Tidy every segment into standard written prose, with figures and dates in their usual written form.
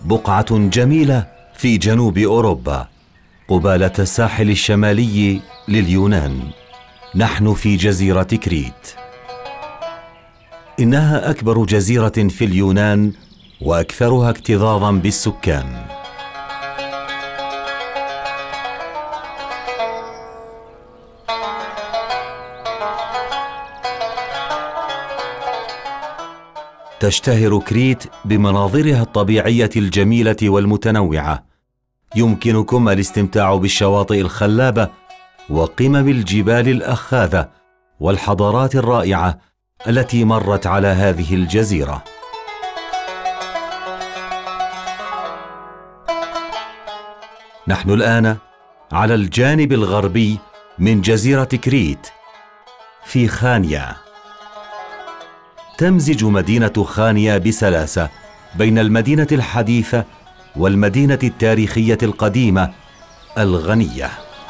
بقعة جميلة في جنوب أوروبا قبالة الساحل الشمالي لليونان. نحن في جزيرة كريت. إنها أكبر جزيرة في اليونان وأكثرها اكتظاظاً بالسكان. تشتهر كريت بمناظرها الطبيعية الجميلة والمتنوعة. يمكنكم الاستمتاع بالشواطئ الخلابة وقمم الجبال الأخاذة والحضارات الرائعة التي مرت على هذه الجزيرة. نحن الآن على الجانب الغربي من جزيرة كريت في خانيا. تمزج مدينة خانيا بسلاسة بين المدينة الحديثة والمدينة التاريخية القديمة الغنية.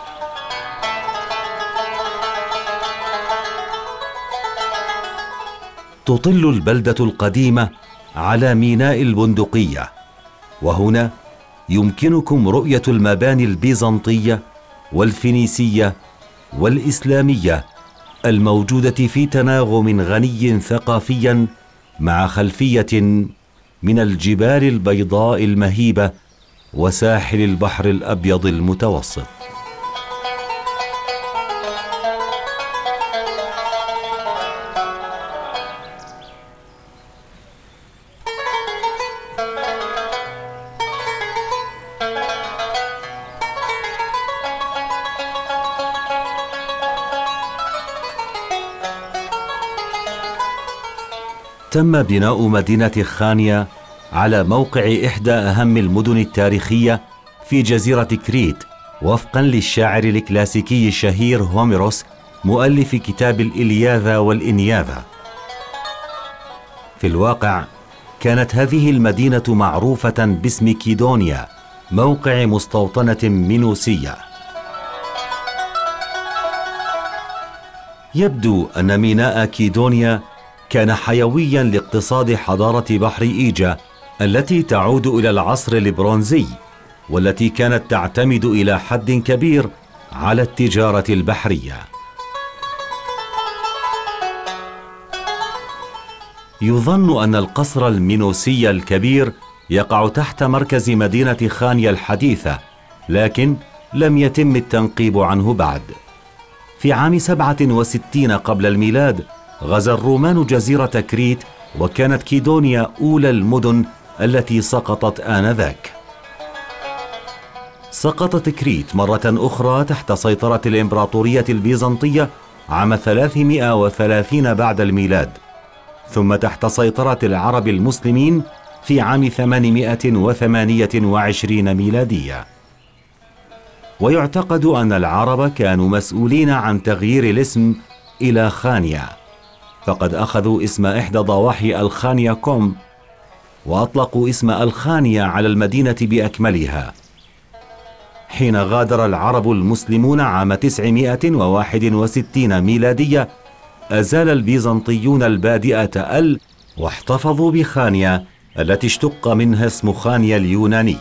تطل البلدة القديمة على ميناء البندقية، وهنا يمكنكم رؤية المباني البيزنطية والفينيسية والإسلامية الموجودة في تناغم غني ثقافيا مع خلفية من الجبال البيضاء المهيبة وساحل البحر الأبيض المتوسط. تم بناء مدينة خانيا على موقع إحدى أهم المدن التاريخية في جزيرة كريت، وفقا للشاعر الكلاسيكي الشهير هوميروس مؤلف كتاب الإلياذة والإنياذة. في الواقع كانت هذه المدينة معروفة باسم كيدونيا، موقع مستوطنة مينوسية. يبدو أن ميناء كيدونيا كان حيوياً لاقتصاد حضارة بحر إيجا التي تعود إلى العصر البرونزي، والتي كانت تعتمد إلى حد كبير على التجارة البحرية. يظن أن القصر المينوسي الكبير يقع تحت مركز مدينة خانيا الحديثة، لكن لم يتم التنقيب عنه بعد. في عام 67 قبل الميلاد غزا الرومان جزيرة كريت، وكانت كيدونيا أولى المدن التي سقطت آنذاك. سقطت كريت مرة أخرى تحت سيطرة الإمبراطورية البيزنطية عام 330 بعد الميلاد، ثم تحت سيطرة العرب المسلمين في عام 828 ميلادية. ويعتقد أن العرب كانوا مسؤولين عن تغيير الاسم إلى خانيا، فقد أخذوا اسم إحدى ضواحي الخانيا كوم، وأطلقوا اسم الخانيا على المدينة بأكملها. حين غادر العرب المسلمون عام 961 ميلادية، أزال البيزنطيون البادئة واحتفظوا بخانيا التي اشتق منها اسم خانيا اليوناني.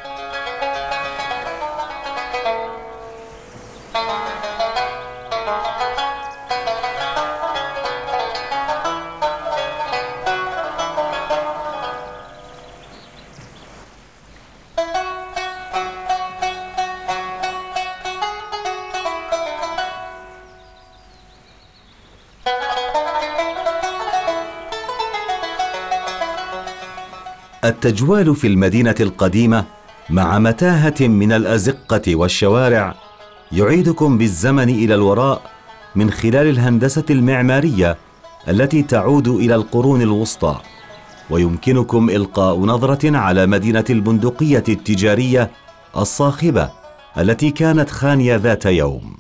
التجوال في المدينة القديمة مع متاهة من الأزقة والشوارع يعيدكم بالزمن إلى الوراء من خلال الهندسة المعمارية التي تعود إلى القرون الوسطى، ويمكنكم إلقاء نظرة على مدينة البندقية التجارية الصاخبة التي كانت خانيا ذات يوم.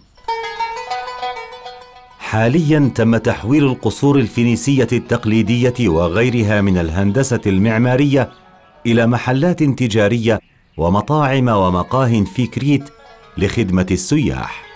حالياً تم تحويل القصور الفينيسية التقليدية وغيرها من الهندسة المعمارية إلى محلات تجارية ومطاعم ومقاه في كريت لخدمة السياح.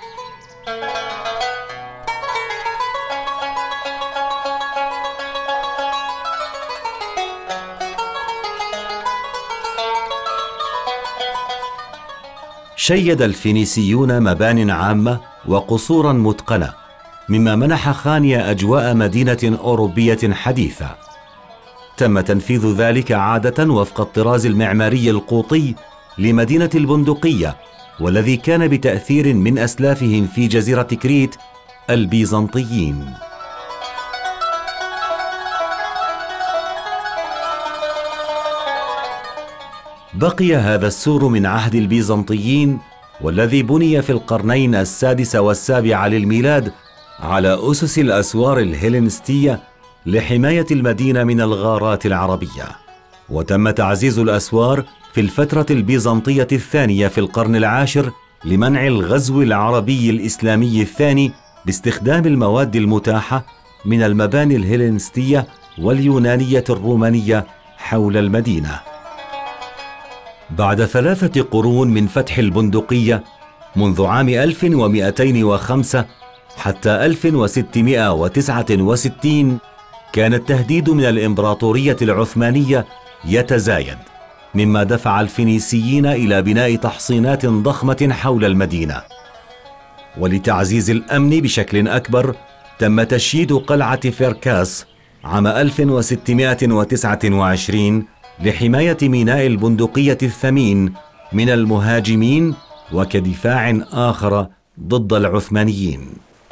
شيد الفينيسيون مبان عامة وقصورا متقنة، مما منح خانيا أجواء مدينة أوروبية حديثة. تم تنفيذ ذلك عادة وفق الطراز المعماري القوطي لمدينة البندقية، والذي كان بتأثير من أسلافهم في جزيرة كريت البيزنطيين. بقي هذا السور من عهد البيزنطيين، والذي بني في القرنين السادس والسابع للميلاد على أسس الأسوار الهيلينستية لحماية المدينة من الغارات العربية. وتم تعزيز الأسوار في الفترة البيزنطية الثانية في القرن العاشر لمنع الغزو العربي الإسلامي الثاني باستخدام المواد المتاحة من المباني الهيلينستية واليونانية الرومانية حول المدينة. بعد 3 قرون من فتح البندقية منذ عام 1205 حتى 1669 كان التهديد من الإمبراطورية العثمانية يتزايد، مما دفع الفينيسيين إلى بناء تحصينات ضخمة حول المدينة. ولتعزيز الأمن بشكل أكبر تم تشييد قلعة فيركاس عام 1629 لحماية ميناء البندقية الثمين من المهاجمين وكدفاع آخر ضد العثمانيين.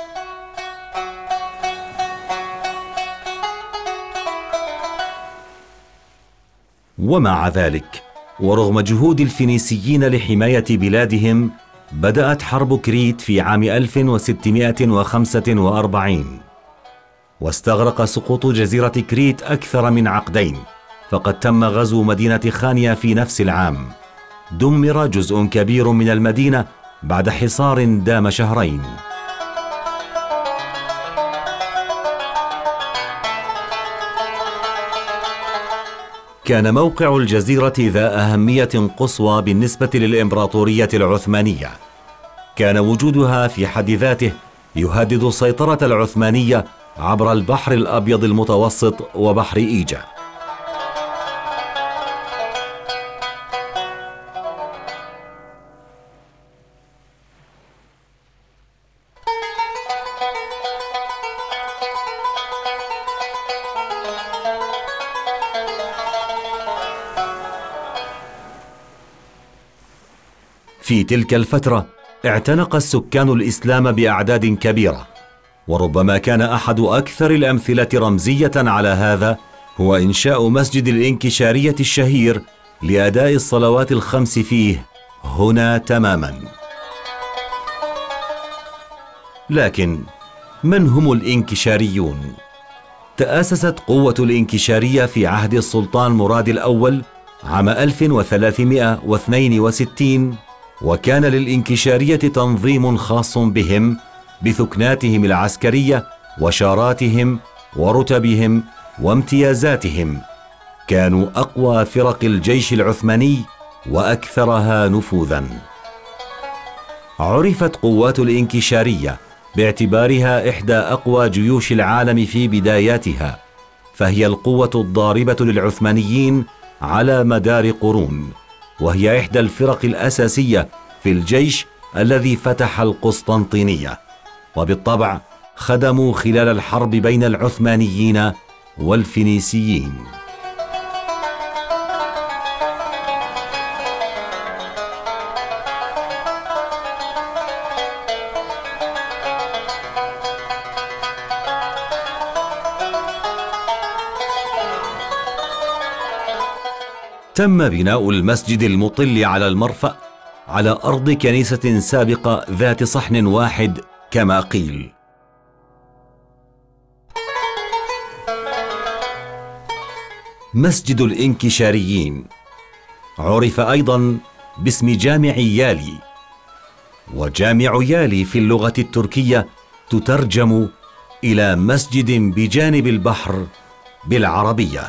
ومع ذلك، ورغم جهود الفينيسيين لحماية بلادهم، بدأت حرب كريت في عام 1645، واستغرق سقوط جزيرة كريت أكثر من عقدين، فقد تم غزو مدينة خانيا في نفس العام. دمر جزء كبير من المدينة بعد حصار دام شهرين. كان موقع الجزيرة ذا أهمية قصوى بالنسبة للإمبراطورية العثمانية. كان وجودها في حد ذاته يهدد السيطرة العثمانية عبر البحر الأبيض المتوسط وبحر إيجا. في تلك الفترة اعتنق السكان الإسلام بأعداد كبيرة، وربما كان أحد أكثر الأمثلة رمزية على هذا هو إنشاء مسجد الإنكشارية الشهير لأداء الصلوات الخمس فيه هنا تماما. لكن من هم الإنكشاريون؟ تأسست قوة الإنكشارية في عهد السلطان مراد الأول عام 1362، وكان للإنكشارية تنظيم خاص بهم بثكناتهم العسكرية وشاراتهم ورتبهم وامتيازاتهم. كانوا أقوى فرق الجيش العثماني وأكثرها نفوذا. عرفت قوات الإنكشارية باعتبارها إحدى أقوى جيوش العالم في بداياتها، فهي القوة الضاربة للعثمانيين على مدار قرون، وهي إحدى الفرق الأساسية في الجيش الذي فتح القسطنطينية، وبالطبع خدموا خلال الحرب بين العثمانيين والفينيسيين. تم بناء المسجد المطل على المرفأ على أرض كنيسة سابقة ذات صحن واحد كما قيل. مسجد الإنكشاريين عرف أيضا باسم جامع يالي، وجامع يالي في اللغة التركية تترجم إلى مسجد بجانب البحر بالعربية،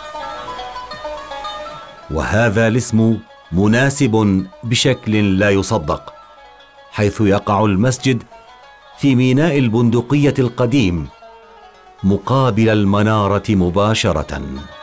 وهذا الاسم مناسب بشكل لا يصدق، حيث يقع المسجد في ميناء البندقية القديم مقابل المنارة مباشرة.